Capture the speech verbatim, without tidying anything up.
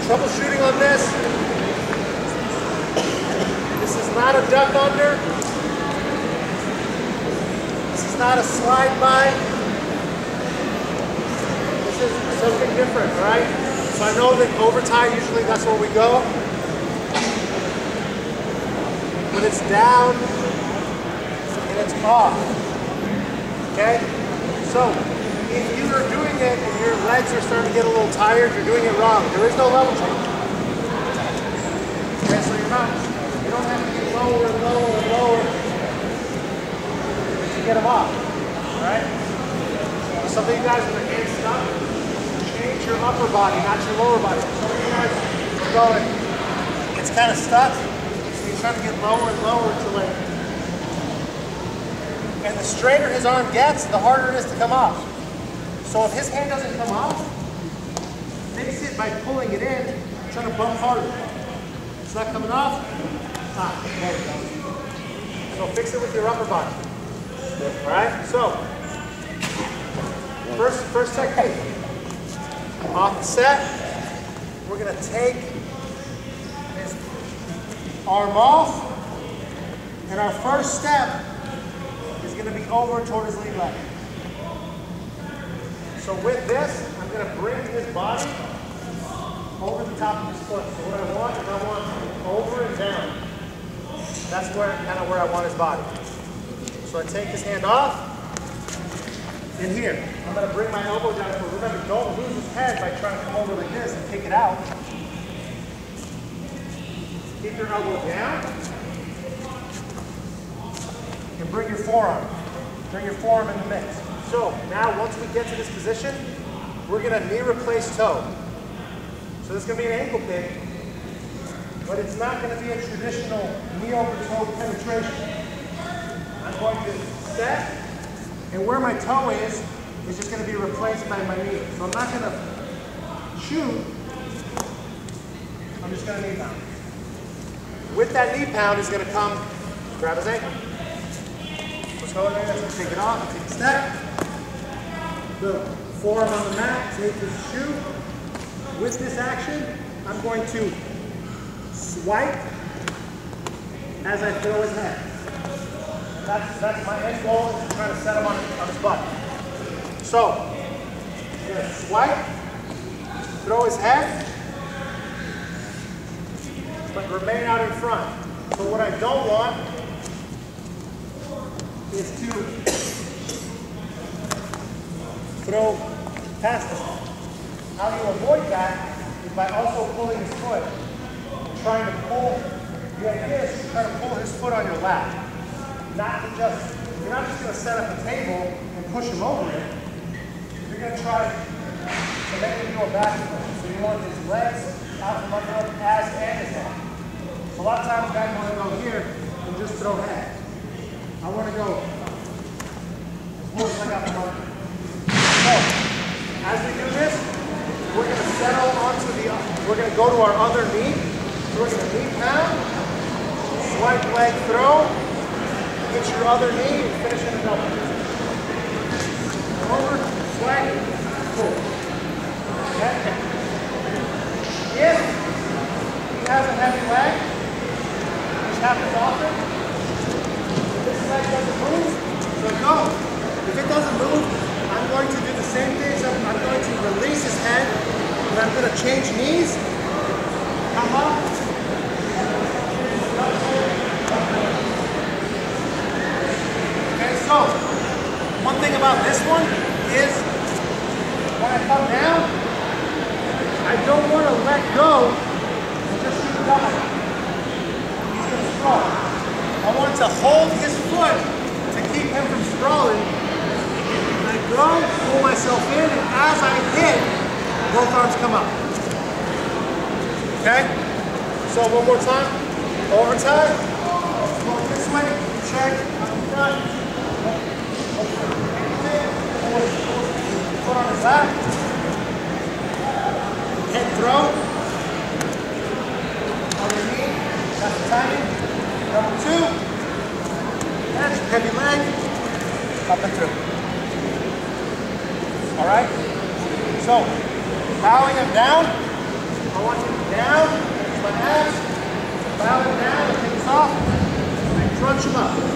troubleshooting on this. This is not a duck under. This is not a slide by. This is something different, right? So I know that over tie, usually that's where we go. When it's down and it's off. Okay? So if you are doing it and your legs are starting to get a little tired, you're doing it wrong. There is no level change. Okay, so you're not, you don't have to get lower and lower and lower to get them off. Alright? Some of you guys with your hands stuck, change your upper body, not your lower body. Some of you guys are going, it's kind of stuck, so you're trying to get lower and lower until like, and the straighter his arm gets, the harder it is to come off. So if his hand doesn't come off, fix it by pulling it in, trying to bump harder. It's not coming off. Ah, there we go. So fix it with your upper body. All right. So first, first technique. Off the set, we're gonna take his arm off, and our first step is gonna be over toward his lead leg. So with this, I'm going to bring his body over the top of his foot. So what I want is I want over and down. That's where kind of where I want his body. So I take his hand off, and here, I'm going to bring my elbow down. So remember, don't lose his head by trying to come over like this and kick it out. Keep your elbow down, and bring your forearm. Bring your forearm in the mix. So now once we get to this position, we're going to knee replace toe. So this is going to be an ankle pick, but it's not going to be a traditional knee over toe penetration. I'm going to set, and where my toe is, is just going to be replaced by my knee. So I'm not going to shoot, I'm just going to knee pound. With that knee pound is going to come, grab his ankle. Let's go in there, let's take it off, take a step. The forearm on the mat, take his shoe. With this action, I'm going to swipe as I throw his head. That's, that's my end goal, is to try to set him on, on his butt. So, I'm going to swipe, throw his head, but remain out in front. So what I don't want is to throw past him. How you avoid that is by also pulling his foot, trying to pull. The idea is to try to pull his foot on your lap. Not to just, you're not just going to set up a table and push him over it. You're going to try to make him do a back flip. So you want his legs out from under him as and his head. So a lot of times guys want to go here and just throw head. I want to go as low as I got from under. So, as we do this, we're going to settle onto the, we're going to go to our other knee. So we're going to knee pound, swipe leg throw, get your other knee and finish in a double. Over, swipe, pull. Okay? If he has a heavy leg, which happens often, this leg doesn't move, so go. If it doesn't move, I'm going to do the same thing. So I'm going to release his head, and I'm going to change knees, come up, okay, so one thing about this one is when I come down, I don't want to let go and just shoot down. He's going to sprawl. I want to hold his foot to keep him from sprawling. I go, pull myself in, and as I hit, both arms come up. Okay? So one more time. Over time. Go this way. Check. Front. Foot on his lap. Head throw. Other knee. That's the timing. Number two. Catch. Heavy leg. Up and through. All right? So, bowing him down, I want you to down, use my abs, bow it down, and take this off, and crunch them up.